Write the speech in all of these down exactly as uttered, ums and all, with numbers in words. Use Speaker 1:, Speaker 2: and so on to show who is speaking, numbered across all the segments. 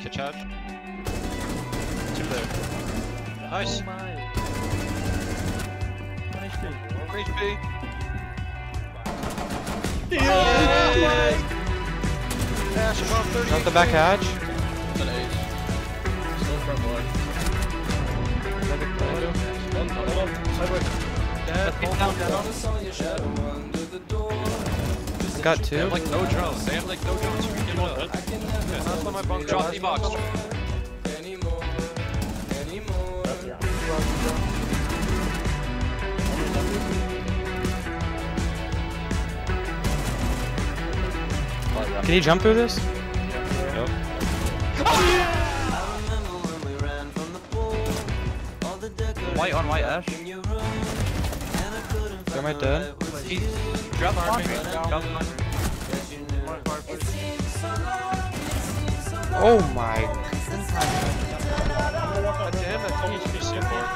Speaker 1: Kitch out. Two there. Nice.
Speaker 2: Oh my. Nice dude.
Speaker 1: H P.
Speaker 2: Yeah.
Speaker 1: Ash above thirty.
Speaker 3: Not the back hatch.
Speaker 4: An ace. Still front bar. One, hold on. Sideways.
Speaker 1: Dead.
Speaker 3: Got
Speaker 1: They
Speaker 3: two.
Speaker 1: have like no drones. They have like no drones. Give it up. That's what my bunker. Drop the box.
Speaker 3: Can you jump through this?
Speaker 1: Yep.
Speaker 2: White on white Ash.
Speaker 3: Am I dead?
Speaker 2: Drop the army. Drop the army.
Speaker 3: Oh my.
Speaker 1: Damn, that T H P support.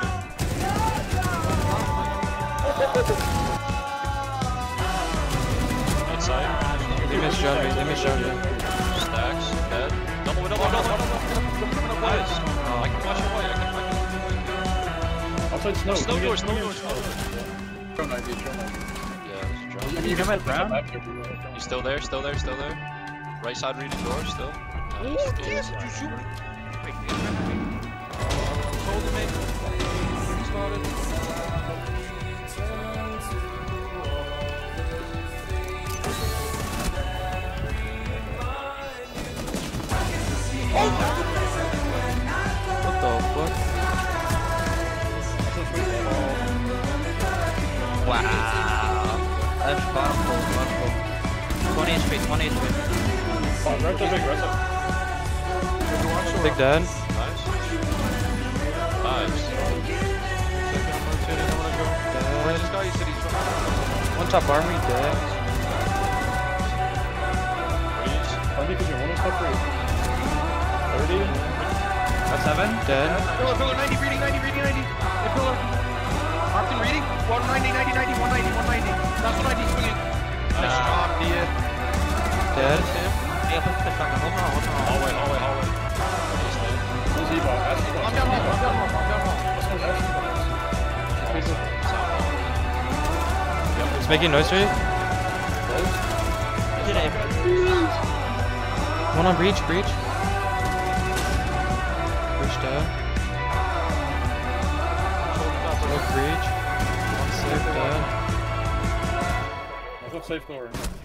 Speaker 1: Outside.
Speaker 3: They misjudged me. They misjudged me.
Speaker 1: Stacks. Dead. Double, double, double, double, double. Nice. I can watch your white. I can, I can.
Speaker 4: Outside snow.
Speaker 1: Snow door, snow door, snow door.
Speaker 4: Throw an idea, throw an idea.
Speaker 1: Yeah, it's drop.
Speaker 2: You come at Brown?
Speaker 1: You still there? Still there? Still there? Right side reading door, still. Nice. Dude.
Speaker 2: Did you shoot me? Wait, you guys me.
Speaker 1: Told him, mate. Started.
Speaker 3: What the fuck?
Speaker 2: Wow. That's powerful, powerful. twenty H P, twenty H P.
Speaker 4: Oh, right there, big, right there.
Speaker 3: Big dead.
Speaker 1: Nice. Nice. Where's this guy? You said he's from.
Speaker 3: One top army dead.
Speaker 1: Freeze.
Speaker 4: I think you're one step free. thirty.
Speaker 2: That's seven.
Speaker 3: Dead.
Speaker 5: Pillar, pillar, ninety, reading, ninety, reading, ninety. The pillar. Marked and reading. one ninety, ninety, ninety, one ninety, one ninety. That's what I need swinging. Nice job, Dia.
Speaker 3: Dead.
Speaker 2: Yeah, push the shotgun. Hold on, hold on.
Speaker 1: Hallway, hallway, hallway.
Speaker 4: Who's Eva? Ash is
Speaker 5: I'm down home, I'm down home, I'm down home.
Speaker 3: It's making noise for you.
Speaker 2: Did it.
Speaker 3: One on breach. Breach. Breach dead. Smoke breach. One safe dead.
Speaker 4: I'll go safe door.